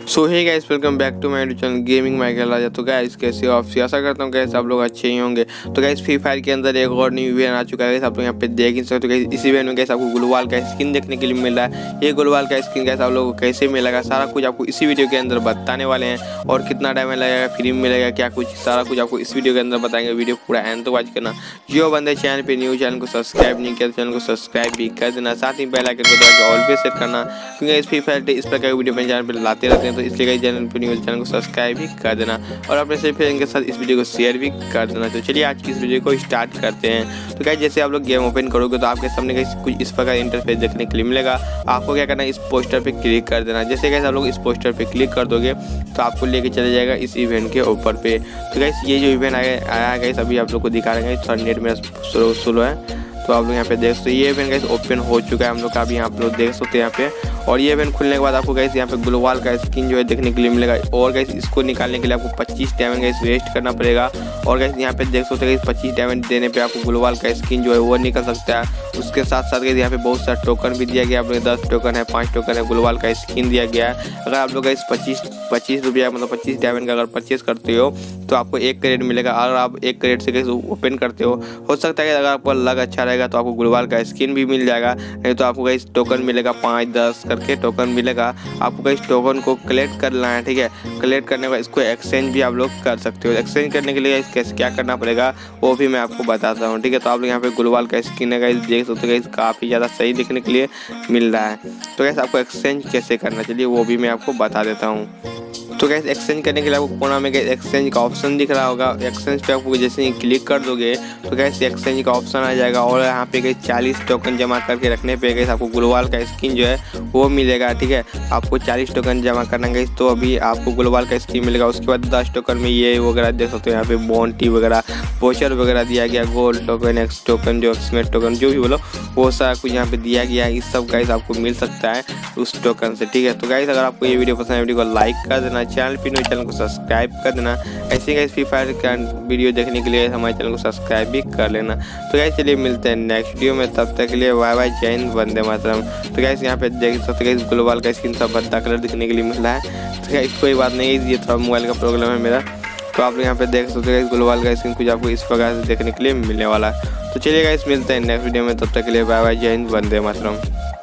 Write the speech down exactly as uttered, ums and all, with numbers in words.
So hey guys, welcome back to my YouTube channel gaming Michael Raja. तो guys कैसे हो आप? आशा करता हूँ गाइस आप लोग अच्छे ही होंगे। तो गाइस फ्री फायर के अंदर एक और न्यू इवेंट आ चुका है, आप लोग यहाँ पे देख ही सकते हो। तो गाइस इस इवेंट में गाइस आपको ग्लोवाल का स्किन देखने के लिए मिल रहा है। ये ग्लोवाल का स्किन गाइस आप लोगों को कैसे मिलेगा, सारा कुछ आपको इसी वीडियो के अंदर बताने वाले हैं। और कितना डायमंड लगेगा, फ्री में मिलेगा क्या कुछ, सारा कुछ आपको इस वीडियो के अंदर बताएंगे। वीडियो पूरा एंड तक वॉच करना। जो बंदे चैनल पे न्यू चैनल को सब्सक्राइब नहीं किया तो चैनल को सब्सक्राइब भी कर देना, साथ ही बेल आइकन को दबा के ऑल पे सेट करना, क्योंकि इस फ्री फायर इस प्रकार की वीडियो अपने चैनल पर लाते रहते हैं। तो इसलिए चैनल न्यू चैनल को सब्सक्राइब भी कर देना और अपने सभी फ्रेंड के साथ इस वीडियो को शेयर भी कर देना। तो चलिए आज की इस वीडियो को स्टार्ट करते हैं। तो गाइस जैसे आप लोग गेम ओपन करोगे तो आपके सामने कुछ इस प्रकार इंटरफेस देखने के लिए मिलेगा। आपको क्या करना है, इस पोस्टर पे क्लिक कर देना। जैसे गाइस आप लोग इस पोस्टर पे क्लिक कर दोगे तो आपको लेके चले जाएगा इस इवेंट के ऊपर पे। तो गाइस ये जो इवेंट आया है गाइस अभी आप लोग को दिखा रहे हैं, थोड़ा नेट मेरा स्लो स्लो है। तो आप लोग यहाँ पे देख सकते हो ये इवेंट गाइस ओपन हो चुका है हम लोग का, अभी यहाँ पे लोग देख सकते हैं यहाँ पे। और ये इवेंट खुलने के बाद आपको गाइस यहाँ पे ग्लोवाल का स्किन जो है देखने के लिए मिलेगा। और गाइस इसको निकालने के लिए आपको पच्चीस डायमंड गाइस वेस्ट करना पड़ेगा। और गाइस यहाँ पे देख सकते हैं पच्चीस डायमंड देने पे आपको ग्लोवाल का स्किन जो है वो निकल सकता है। उसके साथ साथ गाइस यहाँ पे बहुत सारा टोकन भी दिया गया है। दस टोकन है, पाँच टोकन है, ग्लोवाल का स्किन दिया गया है। अगर आप लोग गाइस पच्चीस पच्चीस रुपया मतलब पच्चीस डायमंड का अगर परचेज करते हो तो आपको एक क्रेडिट मिलेगा। अगर आप एक क्रेडिट से गाइस ओपन करते हो हो सकता है कि अगर आपको लग अच्छा रहेगा तो आपको ग्लोवाल का स्किन भी मिल जाएगा, नहीं तो आपको गाइस टोकन मिलेगा, पाँच दस करके टोकन मिलेगा। आपको गाइस टोकन को कलेक्ट करना है, ठीक है। कलेक्ट करने के बाद इसको एक्सचेंज भी आप लोग कर सकते हो। एक्सचेंज करने के लिए कैसे क्या करना पड़ेगा वो भी मैं आपको बताता हूँ, ठीक है। तो आप लोग यहाँ पे ग्लोवाल का स्किन है गाइस देख सकते हो गाइस, काफ़ी ज़्यादा सही देखने के लिए मिल रहा है। तो गाइस आपको एक्सचेंज कैसे करना चाहिए वो भी मैं आपको बता देता हूँ। तो गैस एक्सचेंज करने के लिए आपको कोना में गैस एक्सचेंज का ऑप्शन दिख रहा होगा। एक्सचेंज पे आपको जैसे ही क्लिक कर दोगे तो गैस एक्सचेंज का ऑप्शन आ जाएगा। और यहाँ पे गैस चालीस टोकन जमा करके रखने पे गैस आपको ग्लोवाल का स्किन जो है वो मिलेगा, ठीक है। आपको चालीस टोकन जमा करना गैस तो अभी आपको ग्लोवाल का स्किन मिलेगा। उसके बाद दस टोकन में ये वगैरह देख सकते हो, यहाँ पे बॉन्टी वगैरह वोचर वगैरह दिया गया, गोल्ड टोकन, एक्स टोकन, जो एक्समेट टोकन जो भी बोलो वो सारा कुछ यहाँ पे दिया गया है। इस सब गाइस आपको मिल सकता है उस टोकन से, ठीक है। तो गाइस अगर आपको ये वीडियो पसंद है वीडियो को लाइक कर देना, चैनल पे चैनल को सब्सक्राइब कर देना। ऐसे गाइस फ्री फायर का वीडियो देखने के लिए हमारे चैनल को सब्सक्राइब भी कर लेना। तो गाइस चलिए मिलते हैं नेक्स्ट वीडियो में, तब तक के लिए बाय बाय, जय हिंद, वंदे मातरम। तो गाइस यहाँ पे देख सकते हैं ग्लोवाल का स्किन सब भद्दा कलर दिखने के लिए मिल रहा है। तो गाइस कोई बात नहीं, ये थोड़ा मोबाइल का प्रॉब्लम है मेरा। तो आप यहाँ पे देख सकते हैं ग्लोवाल का स्किन कुछ आपको इस प्रकार से देखने के लिए मिलने वाला है। तो चलिए गाइस मिलते हैं नेक्स्ट वीडियो में, तब तक के लिए बाय बाय, जय हिंद, वंदे मातरम।